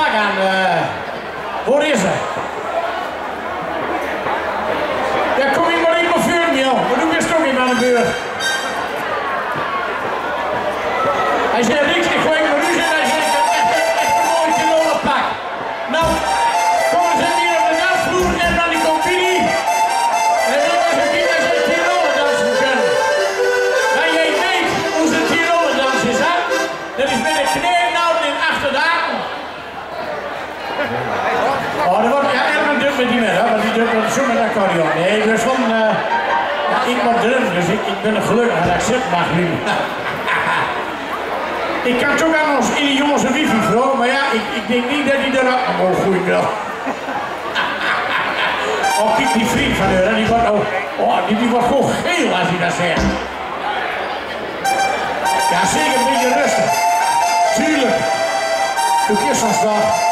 pak aan. Waar is hij? Ja, kom hier maar in mijn vuur, joh. Maar doe best ook niet aan de beurt. Hij zei, Rieks, ik gooi maar nu zitten. Hij zei, ik heb echt een mooi Tiroler pak. Nou, kom eens even hier op de dansvloer en dan die compagnie. En dan was het niet dat ze een Tiroler dans moet kunnen. Maar jij weet hoe ze een Tiroler dans is, hè? Dat is met de knieën en achter de haken. Oh, dat wordt ja, Erwin doet met die met, hè? Want die doet met zo met de accordeon. Nee, dus van, ja, ik word drum, dus ik ben er gelukkig dat ik zit mag nu. Ik kan toch aan ons in die jongens een wifi vrouw, maar ja, ik denk niet dat hij er ook nog wel goed wil. Oh, kijk die vriend van haar, die wordt ook, oh, die wordt gewoon geel als hij dat zegt. Ja, zeker een beetje rustig. Tuurlijk. Doe eerst ons toch.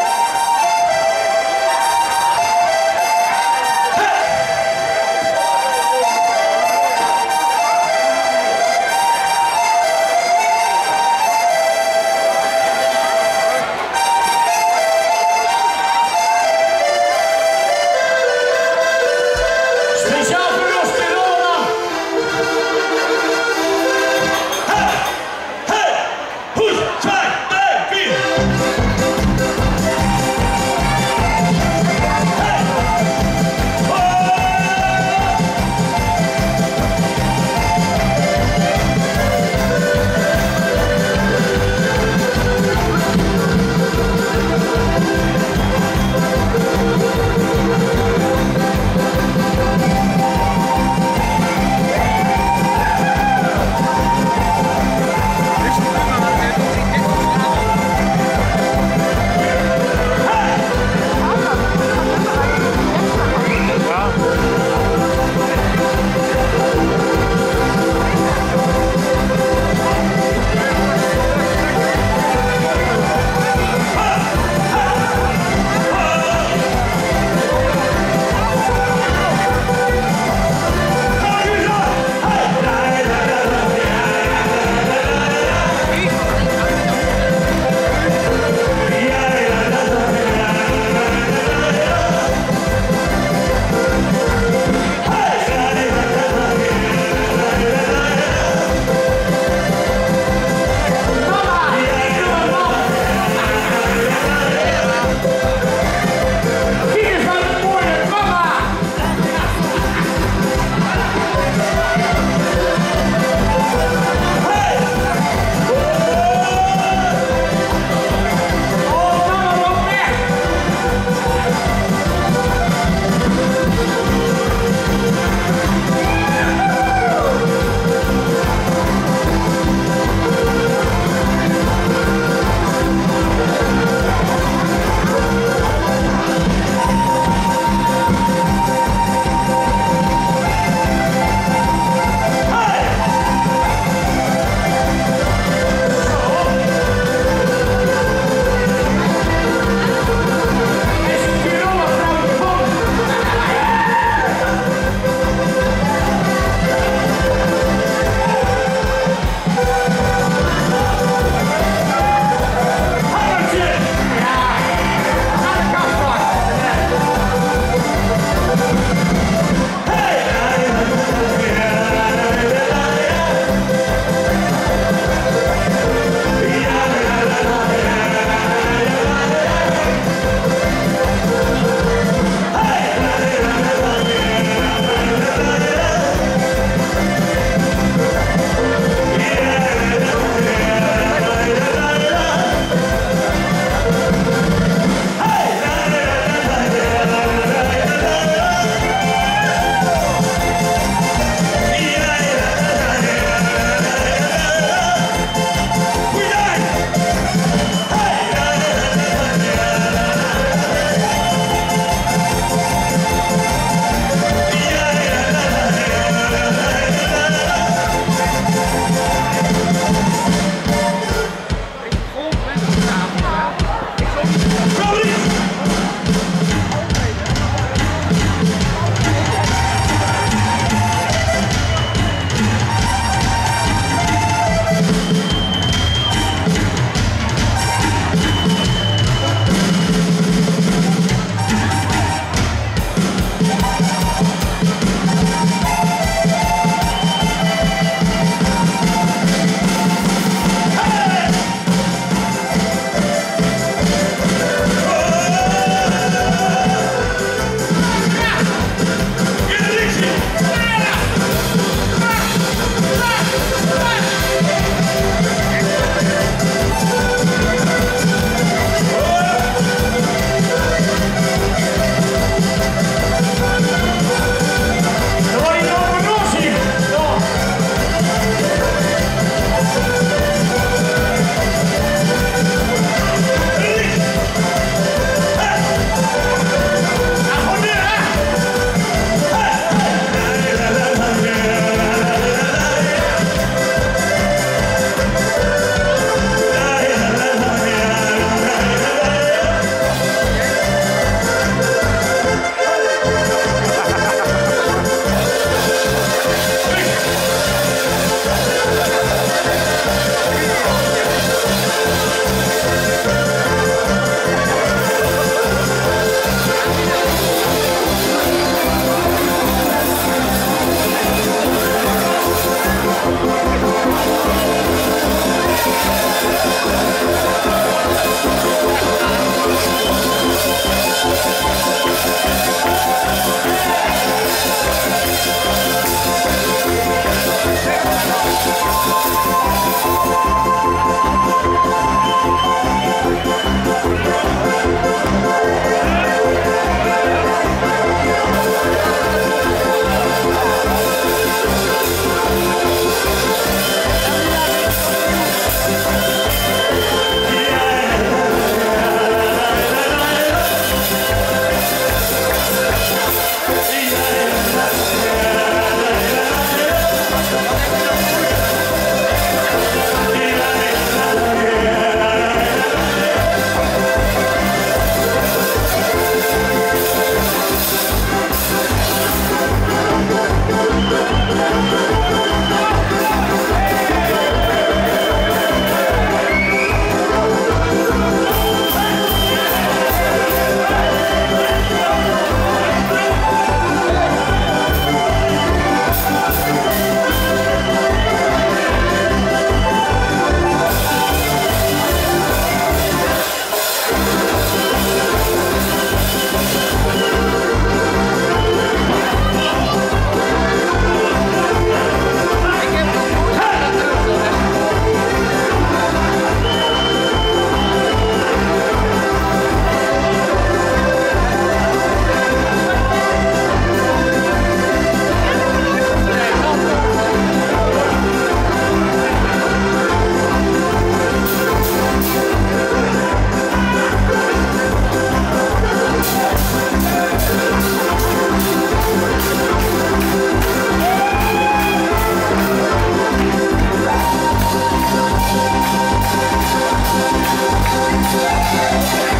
Thank you.